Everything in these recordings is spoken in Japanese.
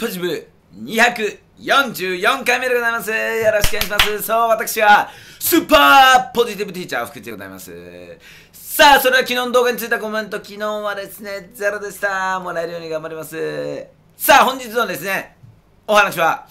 ポジティブ244回目でございます。よろしくお願いします。そう、私はスーパーポジティブティーチャー福地でございます。さあ、それでは昨日の動画についたコメント、昨日はですねゼロでした。もらえるように頑張ります。さあ、本日のですねお話は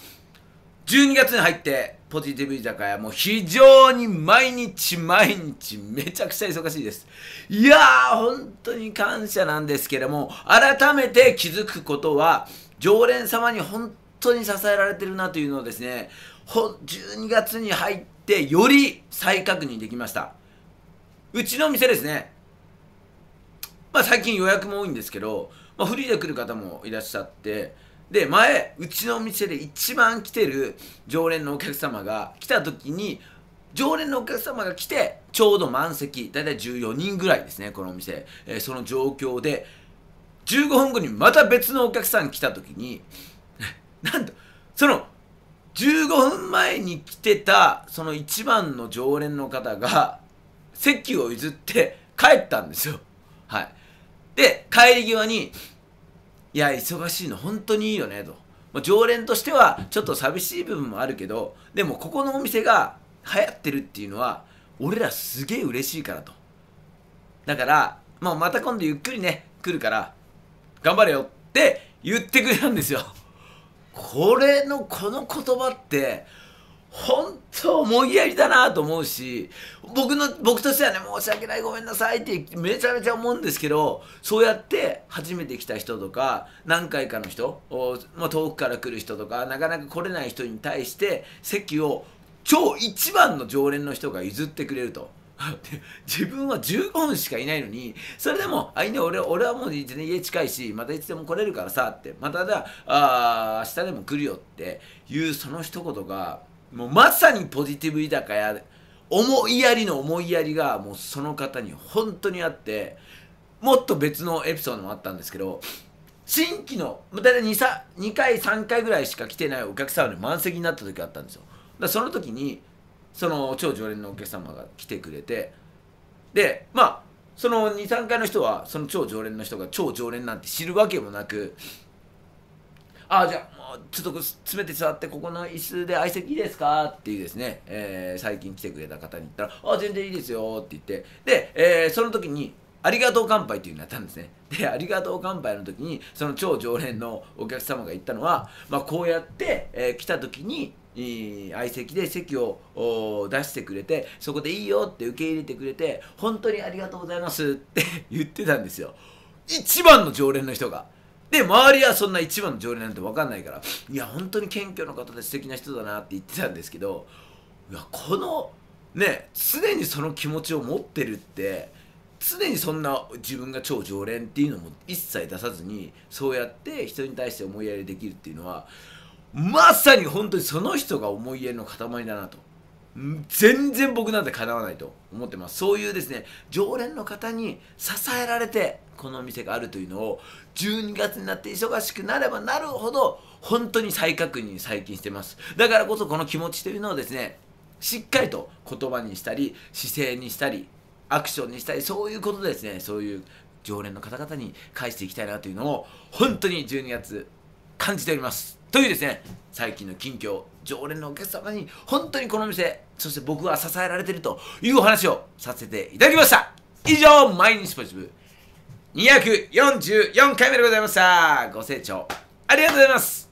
12月に入ってポジティブ居酒屋、もう非常に毎日めちゃくちゃ忙しいです。いやー、本当に感謝なんですけども、改めて気づくことは、常連様に本当に支えられてるなというのをですね、12月に入ってより再確認できました。うちの店ですね、最近予約も多いんですけど、フリーで来る方もいらっしゃって、で、前、うちの店で一番来てる常連のお客様が来た時に、常連のお客様が来て、ちょうど満席、だいたい14人ぐらいですね、このお店。その状況で、15分後にまた別のお客さん来た時に、なんと、その、15分前に来てた、その一番の常連の方が、席を譲って帰ったんですよ。はい。で、帰り際に、いや、忙しいの本当にいいよねと。常連としてはちょっと寂しい部分もあるけど、でもここのお店が流行ってるっていうのは俺らすげえ嬉しいからと。だからまた今度ゆっくりね来るから頑張れよって言ってくれたんですよ。この言葉って本当思いやりだなと思うし、僕としてはね、申し訳ない、ごめんなさいってめちゃめちゃ思うんですけど、そうやって初めて来た人とか何回かの人、遠くから来る人とかなかなか来れない人に対して席を超一番の常連の人が譲ってくれると。自分は15分しかいないのに、それでもいいね、俺はもう全然家近いしまたいつでも来れるからさって、また明日でも来るよっていうその一言がもうまさにポジティブ居酒屋、思いやりがもうその方に本当にあって、もっと別のエピソードもあったんですけど、新規のだいたい2回3回ぐらいしか来てないお客様に満席になった時があったんですよ。だからその時にその超常連のお客様が来てくれて、でその 2,3 回の人はその超常連の人が超常連なんて知るわけもなく、じゃあもうちょっと詰めて座ってここの椅子で相席いいですかっていうですね、最近来てくれた方に言ったら全然いいですよって言って、で、その時にありがとう乾杯っていうのをやったんですね。で、ありがとう乾杯の時にその超常連のお客様が言ったのは、こうやって、来た時に相席で席を出してくれて、そこでいいよって受け入れてくれて本当にありがとうございますって言ってたんですよ、一番の常連の人が。で、周りはそんな一番の常連なんて分かんないから、いや本当に謙虚な方で素敵な人だなって言ってたんですけど、いやこのね、常にその気持ちを持ってるって、常にそんな自分が超常連っていうのも一切出さずに、そうやって人に対して思いやりできるっていうのは、まさに本当にその人が思いやりの塊だなと。全然僕なんてかなわないと思ってます。そういうですね、常連の方に支えられてこのお店があるというのを、12月になって忙しくなればなるほど本当に再確認最近してます。だからこそこの気持ちというのをですね、しっかりと言葉にしたり姿勢にしたりアクションにしたり、そういうことでですね、そういう常連の方々に返していきたいなというのを本当に12月感じております。というですね、最近の近況、常連のお客様に本当にこの店、そして僕は支えられているというお話をさせていただきました。以上、毎日ポジティブ244回目でございました。ご清聴ありがとうございます。